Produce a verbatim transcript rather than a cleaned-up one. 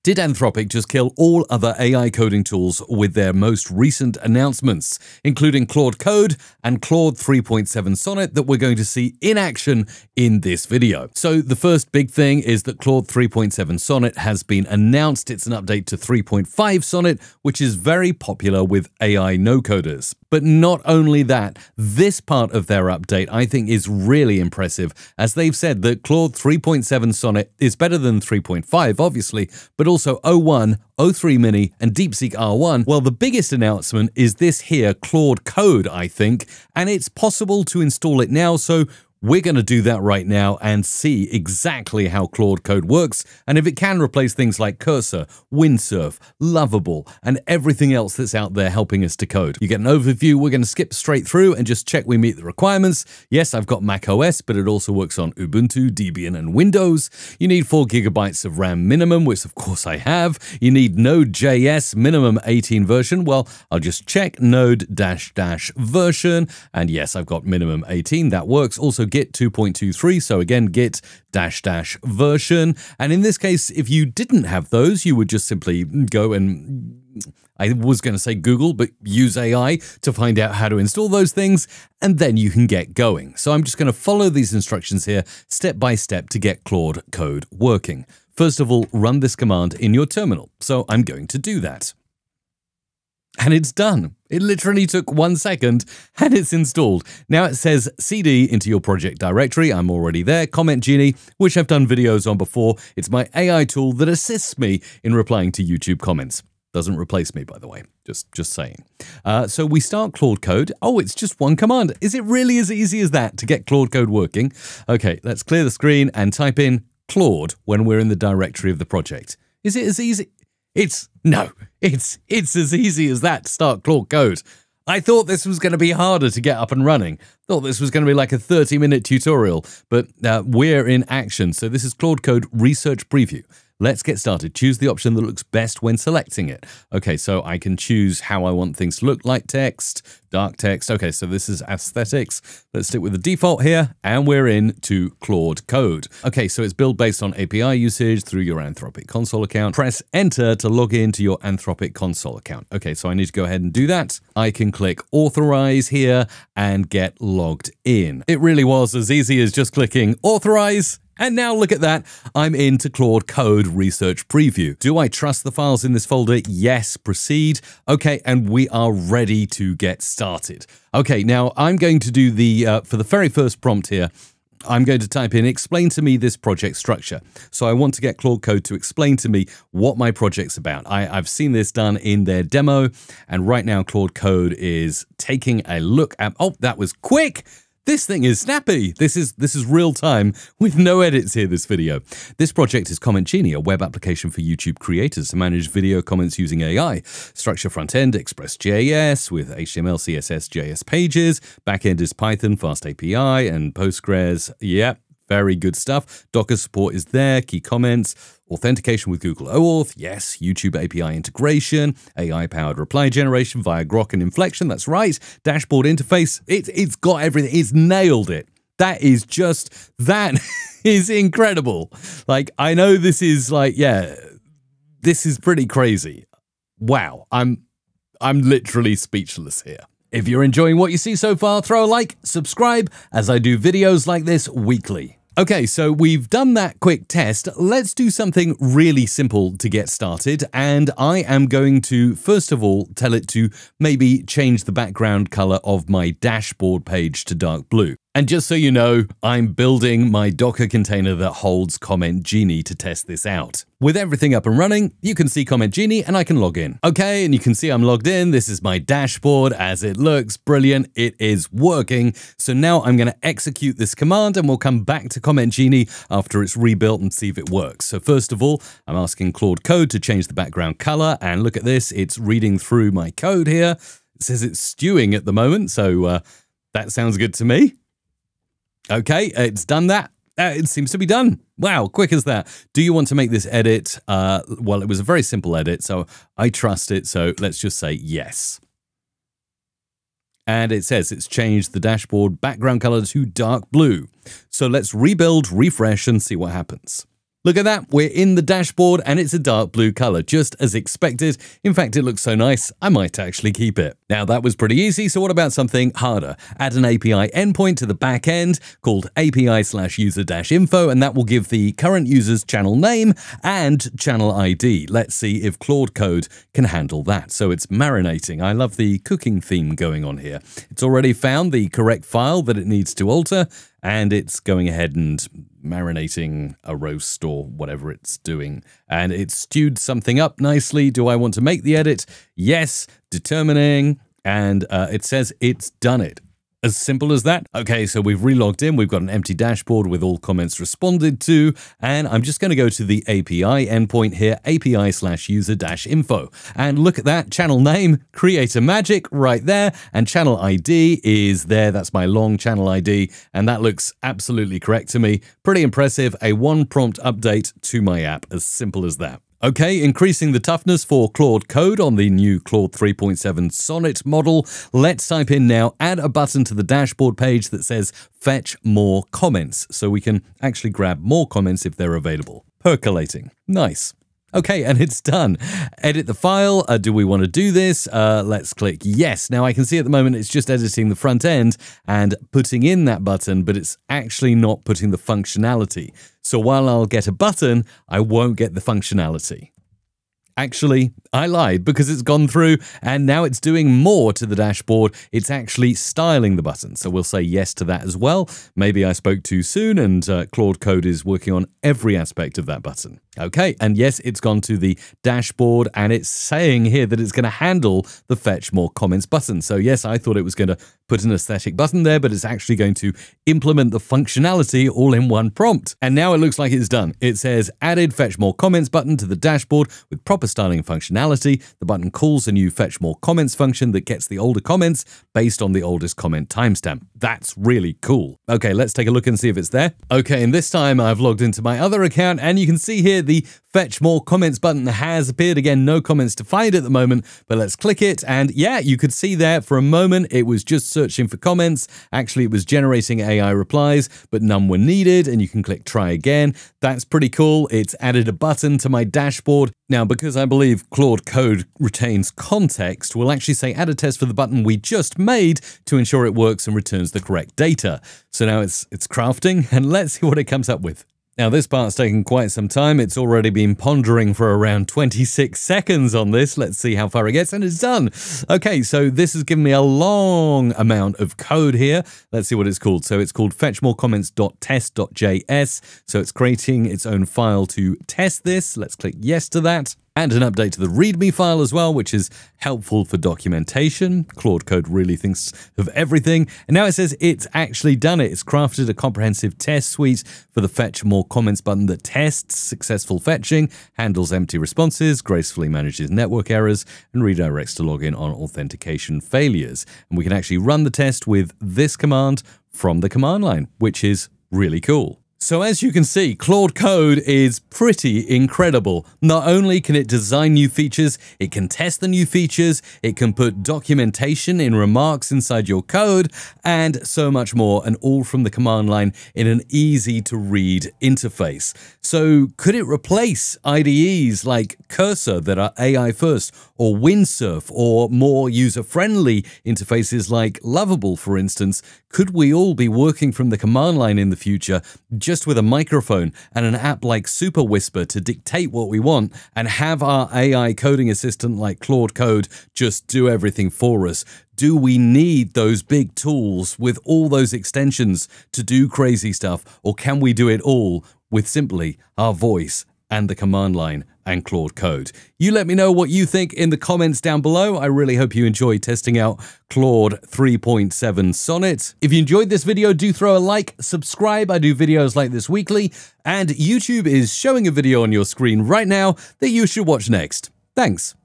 Did Anthropic just kill all other A I coding tools with their most recent announcements, including Claude Code and Claude three point seven Sonnet that we're going to see in action in this video? So the first big thing is that Claude three point seven Sonnet has been announced. It's an update to three point five Sonnet, which is very popular with A I no-coders. But not only that, this part of their update I think is really impressive, as they've said that Claude three point seven Sonnet is better than three point five, obviously, but also O one, O three Mini, and DeepSeek R one. Well, the biggest announcement is this here, Claude Code, I think, and it's possible to install it now, so we're going to do that right now and see exactly how Claude Code works and if it can replace things like Cursor, Windsurf, Lovable, and everything else that's out there helping us to code. You get an overview. We're going to skip straight through and just check we meet the requirements. Yes, I've got Mac O S, but it also works on Ubuntu, Debian, and Windows. You need four gigabytes of RAM minimum, which of course I have. You need Node.js minimum eighteen version. Well, I'll just check Node dash dash version. And yes, I've got minimum eighteen. That works. Also, Git two point two three, so again, Git dash dash version. And in this case, if you didn't have those, you would just simply go and, I was going to say Google, but use A I to find out how to install those things, and then you can get going. So I'm just going to follow these instructions here step by step to get Claude Code working. First of all, run this command in your terminal. So I'm going to do that. And it's done. It literally took one second and it's installed. Now it says C D into your project directory. I'm already there. Comment Genie, which I've done videos on before. It's my A I tool that assists me in replying to YouTube comments. Doesn't replace me, by the way. Just, just saying. Uh, so we start Claude Code. Oh, it's just one command. Is it really as easy as that to get Claude Code working? Okay, let's clear the screen and type in Claude when we're in the directory of the project. Is it as easy? It's, no, it's, it's as easy as that to start Claude Code. I thought this was going to be harder to get up and running. Thought this was going to be like a thirty minute tutorial, but uh, we're in action. So this is Claude Code Research Preview. Let's get started. Choose the option that looks best when selecting it. Okay, so I can choose how I want things to look, like text, dark text. Okay, so this is aesthetics. Let's stick with the default here, and we're in to Claude Code. Okay, so it's built based on A P I usage through your Anthropic console account. Press enter to log into your Anthropic console account. Okay, so I need to go ahead and do that. I can click authorize here and get logged in. It really was as easy as just clicking authorize. And now look at that, I'm into Claude Code Research Preview. Do I trust the files in this folder? Yes, proceed. Okay, and we are ready to get started. Okay, now I'm going to do the, uh, for the very first prompt here, I'm going to type in, explain to me this project structure. So I want to get Claude Code to explain to me what my project's about. I, I've seen this done in their demo, and right now Claude Code is taking a look at, oh, that was quick. This thing is snappy. This is this is real time with no edits here, this video. This project is Comment Genie, a web application for YouTube creators to manage video comments using A I. Structure front end, Express J S with H T M L, C S S, J S pages. Back end is Python, Fast A P I, and Postgres. Yep. Very good stuff. Docker support is there, key comments, authentication with Google OAuth, yes, YouTube A P I integration, A I-powered reply generation via Grok and Inflection, that's right, dashboard interface, it, it's got everything, it's nailed it. That is just, that is incredible. Like, I know this is like, yeah, this is pretty crazy. Wow, I'm, I'm literally speechless here. If you're enjoying what you see so far, throw a like, subscribe, as I do videos like this weekly. Okay, so we've done that quick test. Let's do something really simple to get started. And I am going to, first of all, tell it to maybe change the background color of my dashboard page to dark blue. And just so you know, I'm building my Docker container that holds Comment Genie to test this out. With everything up and running, you can see Comment Genie and I can log in. Okay, and you can see I'm logged in. This is my dashboard as it looks. Brilliant. It is working. So now I'm going to execute this command and we'll come back to Comment Genie after it's rebuilt and see if it works. So first of all, I'm asking Claude Code to change the background color. And look at this. It's reading through my code here. It says it's stewing at the moment. So uh, that sounds good to me. Okay, it's done that. Uh, it seems to be done. Wow, quick as that. Do you want to make this edit? Uh, well, it was a very simple edit, so I trust it. So let's just say yes. And it says it's changed the dashboard background color to dark blue. So let's rebuild, refresh, and see what happens. Look at that, we're in the dashboard and it's a dark blue color, just as expected. In fact, it looks so nice, I might actually keep it. Now that was pretty easy, so what about something harder? Add an A P I endpoint to the back end called A P I slash user dash info, and that will give the current user's channel name and channel I D. Let's see if Claude Code can handle that. So it's marinating. I love the cooking theme going on here. It's already found the correct file that it needs to alter, and it's going ahead and marinating a roast or whatever it's doing. And it's stewed something up nicely. Do I want to make the edit? Yes, determining, and uh, it says it's done it. As simple as that. Okay, so we've relogged in. We've got an empty dashboard with all comments responded to, and I'm just going to go to the A P I endpoint here, A P I slash user dash info. And look at that, channel name, Creator Magic right there, and channel I D is there. That's my long channel I D, and that looks absolutely correct to me. Pretty impressive. A one prompt update to my app, as simple as that. Okay, increasing the toughness for Claude Code on the new Claude three point seven Sonnet model. Let's type in now, add a button to the dashboard page that says fetch more comments, so we can actually grab more comments if they're available. Percolating. Nice. Okay, and it's done. Edit the file. Uh, do we want to do this? Uh, let's click yes. Now I can see at the moment it's just editing the front end and putting in that button, but it's actually not putting the functionality. So while I'll get a button, I won't get the functionality. Actually, I lied because it's gone through and now it's doing more to the dashboard. It's actually styling the button. So we'll say yes to that as well. Maybe I spoke too soon and uh, Claude Code is working on every aspect of that button. Okay, and yes, it's gone to the dashboard and it's saying here that it's going to handle the fetch more comments button. So yes, I thought it was going to put an aesthetic button there, but it's actually going to implement the functionality all in one prompt. And now it looks like it's done. It says added fetch more comments button to the dashboard with proper styling functionality. The button calls a new fetch more comments function that gets the older comments based on the oldest comment timestamp. That's really cool. Okay, let's take a look and see if it's there. Okay, and this time I've logged into my other account and you can see here the fetch more comments button has appeared again. No comments to find at the moment, but let's click it. And yeah, you could see there for a moment, it was just searching for comments. Actually, it was generating A I replies, but none were needed. And you can click try again. That's pretty cool. It's added a button to my dashboard. Now, because I believe Claude Code retains context, we'll actually say add a test for the button we just made to ensure it works and returns the correct data. So now it's, it's crafting and let's see what it comes up with. Now, this part's taken quite some time. It's already been pondering for around twenty-six seconds on this. Let's see how far it gets, and it's done. Okay, so this has given me a long amount of code here. Let's see what it's called. So it's called fetchmorecomments.test.js. So it's creating its own file to test this. Let's click yes to that. And an update to the README file as well, which is helpful for documentation. Claude Code really thinks of everything. And now it says it's actually done it. It's crafted a comprehensive test suite for the fetch more comments button that tests successful fetching, handles empty responses, gracefully manages network errors, and redirects to login on authentication failures. And we can actually run the test with this command from the command line, which is really cool. So as you can see, Claude Code is pretty incredible. Not only can it design new features, it can test the new features, it can put documentation in remarks inside your code, and so much more, and all from the command line in an easy to read interface. So could it replace I D Es like Cursor that are A I first, or Windsurf, or more user-friendly interfaces like Lovable, for instance? Could we all be working from the command line in the future, just with a microphone and an app like Super Whisper to dictate what we want, and have our A I coding assistant like Claude Code just do everything for us? Do we need those big tools with all those extensions to do crazy stuff, or can we do it all with simply our voice and the command line and Claude Code? You let me know what you think in the comments down below. I really hope you enjoyed testing out Claude three point seven Sonnet. If you enjoyed this video, do throw a like, subscribe. I do videos like this weekly, and YouTube is showing a video on your screen right now that you should watch next. Thanks.